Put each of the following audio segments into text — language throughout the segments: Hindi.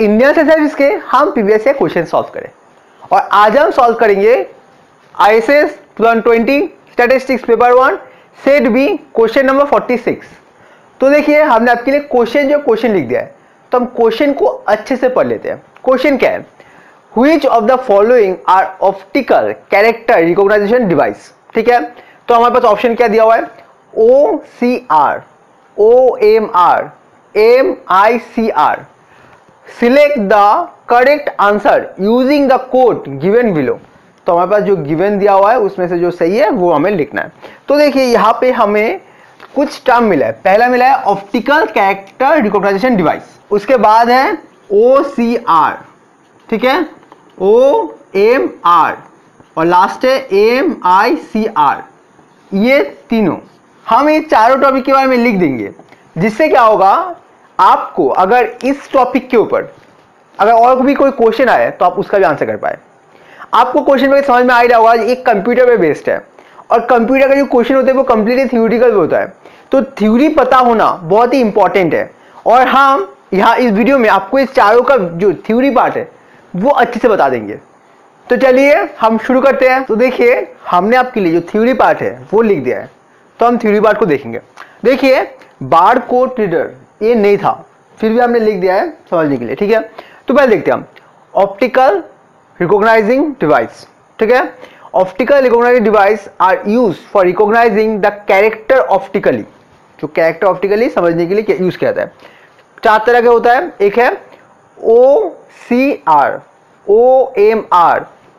इंडियन सेंसेस के हम प्रीवियस ईयर क्वेश्चन सॉल्व करें और आज हम सॉल्व करेंगे ISS 2020 statistics paper 1 set B question number 46। तो देखिए हमने आपके लिए क्वेश्चन लिख दिया है, तो हम क्वेश्चन को अच्छे से पढ़ लेते हैं। क्वेश्चन क्या है? Which of the following are optical character recognition device? ठीक है, तो हमारे पास ऑप्शन क्या दिया हुआ है? OCR, OMR, MICR। Select the correct answer using the code given below. तो हमारे पास जो गिवन दिया हुआ है उसमें से जो सही है वो हमें लिखना है। तो देखिए यहाँ पे हमें कुछ टर्म मिला है। पहला मिला है ऑप्टिकल कैरेक्टर रिकॉग्नाइजेशन डिवाइस, उसके बाद है OCR, ठीक है, OMR और लास्ट है MICR। ये तीनों हम ये चारों टॉपिक के बारे में लिख देंगे, जिससे क्या होगा, आपको अगर इस टॉपिक के ऊपर अगर और भी कोई क्वेश्चन आए तो आप उसका भी आंसर कर पाए। आपको क्वेश्चन में समझ में आ रहा होगा एक कंप्यूटर पे बेस्ड है और कंप्यूटर का जो क्वेश्चन होता है वो कंप्लीटली थ्योरेटिकल होता है, तो थ्योरी पता होना बहुत ही इंपॉर्टेंट है। और हम यहाँ इस वीडियो में आपको इस चारों का जो थ्योरी पार्ट है वो अच्छे से बता देंगे। तो चलिए हम शुरू करते हैं। तो देखिए हमने आपके लिए जो थ्योरी पार्ट है वो लिख दिया है, तो हम थ्योरी पार्ट को देखेंगे। देखिए बार कोड रीडर ये नहीं था, फिर भी हमने लिख दिया है समझने के लिए, ठीक है। तो पहले देखते हैं हम ऑप्टिकल रिकॉग्नाइजिंग डिवाइस, ठीक है। Optical recognising device are use for recognising the character optically. जो कैरेक्टर ऑप्टिकली समझने के लिए यूज किया जाता है। चार तरह का होता है, एक है OCR, OMR,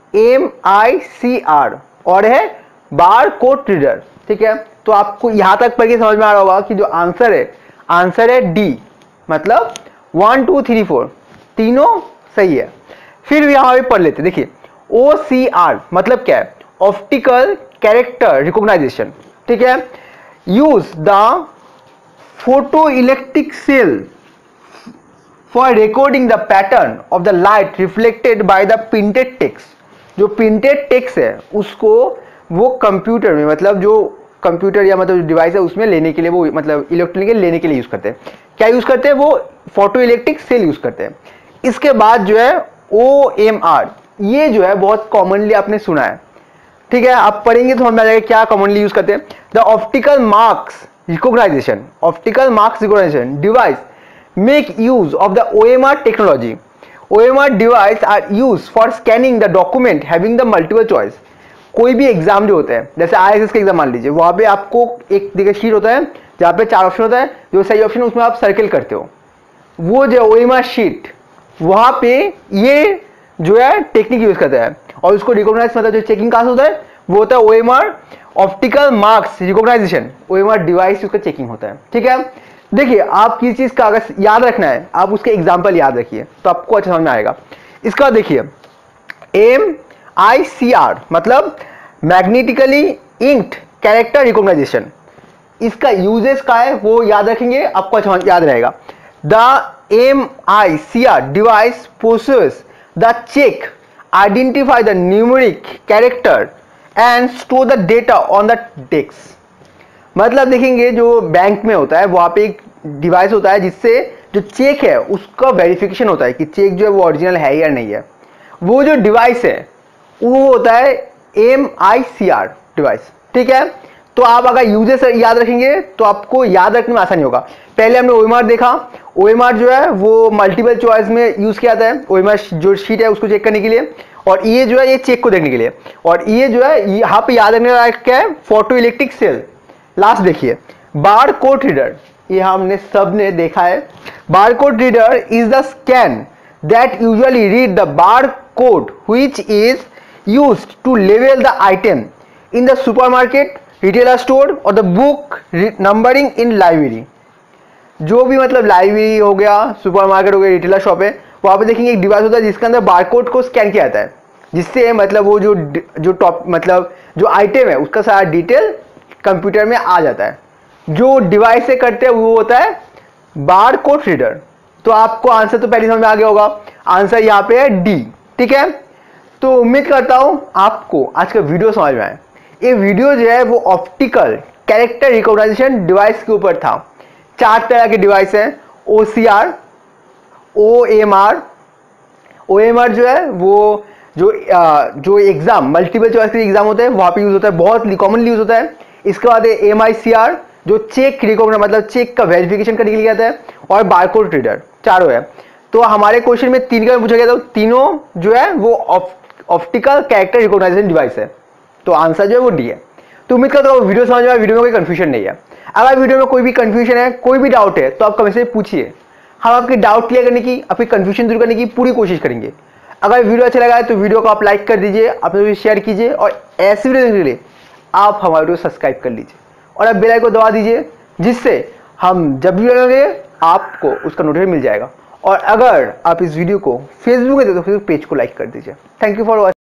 MICR और है बार कोड रीडर, ठीक है। तो आपको यहां तक पढ़ के समझ में आ रहा होगा कि जो आंसर है डी, मतलब 1 2 3 4 तीनों सही है। फिर यहां भी पढ़ लेते, देखिए OCR मतलब क्या है? ऑप्टिकल कैरेक्टर रिकॉग्नाइजेशन, ठीक है। Use the photo electric cell for recording the pattern of the light reflected by the printed text. जो प्रिंटेड टेक्स्ट है उसको वो कंप्यूटर में, मतलब जो कंप्यूटर या मतलब डिवाइस है उसमें लेने के लिए, वो मतलब इलेक्ट्रॉनिक लेने के लिए यूज करते हैं। क्या यूज करते हैं? वो फोटो इलेक्ट्रिक सेल यूज करते हैं। इसके बाद जो है OMR, ये जो है बहुत कॉमनली आपने सुना है, ठीक है। आप पढ़ेंगे तो समझ में आ जाएगा क्या कॉमनली यूज करते हैं। The optical marks recognition device make use of the OMR technology. OMR device are use for scanning the document having the multiple choice. कोई भी एग्जाम जो होता है, जैसे ISS का एग्जाम मान लीजिए, वहां पे आपको एक देखिए शीट होता है जहाँ पे 4 ऑप्शन होता है, जो सही ऑप्शन उसमें आप सर्किल करते हो। वो जो OMR शीट वहां पे ये जो है टेक्निक यूज करता है और उसको रिकॉग्नाइज, मतलब जो चेकिंग कास्ट होता है वो होता है OMR optical marks recognition. OMR device उसका चेकिंग होता है, ठीक है। देखिए आप किस चीज का अगर याद रखना है, आप उसके एग्जाम्पल याद रखिए तो आपको अच्छा समझ में आएगा। इसका देखिए MICR मतलब मैग्नेटिकली इंक्ड कैरेक्टर रिकॉग्नाइजेशन। इसका यूजेस का है वो याद रखेंगे, आपको अच्छा याद रहेगा। The MICR device process the check, identify the numeric character and store the data on the text। मतलब देखेंगे जो बैंक में होता है वहाँ पे एक डिवाइस होता है जिससे जो चेक है उसका वेरिफिकेशन होता है कि चेक जो है वो ओरिजिनल है या नहीं है। वो जो डिवाइस है वो होता है MICR डिवाइस, ठीक है। तो आप अगर यूजेस याद रखेंगे तो आपको याद रखने में आसानी होगा। पहले हमने OMR देखा, OMR जो है वो मल्टीपल चॉइस में यूज किया जाता है। OMR जो शीट है उसको चेक करने के लिए, और ये जो है ये चेक को देखने के लिए, और ये जो है यहाँ पे याद रखने वाला क्या है? Photo electric cell. लास्ट देखिए बार कोड रीडर, ये हमने सबने देखा है। Bar code reader is the scan that usually read the bar code which is used to label the item in the supermarket, retailer store और the book numbering in library. जो भी मतलब लाइब्रेरी हो गया, सुपरमार्केट हो गया, रिटेलर शॉप है, वहाँ पे देखेंगे एक डिवाइस होता है जिसके अंदर बारकोड को स्कैन किया जाता है, जिससे मतलब वो जो टॉप मतलब जो आइटम है उसका सारा डिटेल कंप्यूटर में आ जाता है। जो डिवाइस से करते हैं वो होता है बारकोड रीडर। तो आपको आंसर तो पहले समझ में आ गया होगा, आंसर यहाँ पे है डी, ठीक है। तो उम्मीद करता हूँ आपको आज का वीडियो समझ में आए। ये वीडियो जो है वो ऑप्टिकल कैरेक्टर रिकॉग्नाइजेशन डिवाइस के ऊपर था। 4 तरह के डिवाइस हैं, OCR, OMR, OMR जो है वो जो एग्जाम मल्टीपल चॉइस के एग्जाम होते हैं वहाँ पे यूज होता है, बहुत कॉमनली यूज होता है। इसके बाद है MICR जो चेक रिकॉग्नाइज मतलब चेक का वेरिफिकेशन करने के लिए आता है, और बारकोड रीडर, चारों है। तो हमारे क्वेश्चन में 3 का पूछा गया था, तीनों जो है वो ऑप्टिकल कैरेक्टर रिकॉग्नाइजेशन डिवाइस है। तो आंसर जो है वो डी है। तो उम्मीद करता हूँ वीडियो समझ में आया, वीडियो में कोई कंफ्यूजन नहीं है। अगर वीडियो में कोई भी कंफ्यूजन है, कोई भी डाउट है, तो आप कमेंट से पूछिए, हम आपके डाउट क्लियर करने की, आपकी कंफ्यूजन दूर करने की पूरी कोशिश करेंगे। अगर वीडियो अच्छा लगा है तो वीडियो को आप लाइक कर दीजिए, अपने शेयर कीजिए, और ऐसी वीडियो देखने के लिए आप हमारे वीडियो सब्सक्राइब कर लीजिए और आप बेल आइकन को दबा दीजिए, जिससे हम जब भी वीडियो लगाएंगे आपको उसका नोटिफिकेशन मिल जाएगा। और अगर आप इस वीडियो को फेसबुक पे देखते हो तो फेसबुक पेज को लाइक कर दीजिए। Thank you for watching.